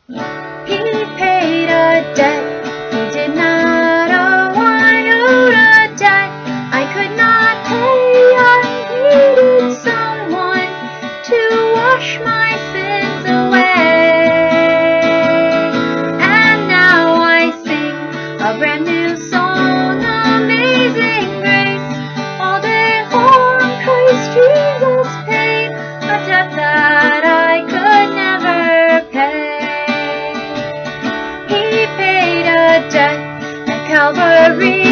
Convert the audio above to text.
He paid a debt he did not owe. I owed a debt I could not pay. I needed someone to wash my sins away. And now I sing a brand new song, Amazing Grace. All day long Christ Jesus paid a debt that I could never pay. He paid a debt at Calvary.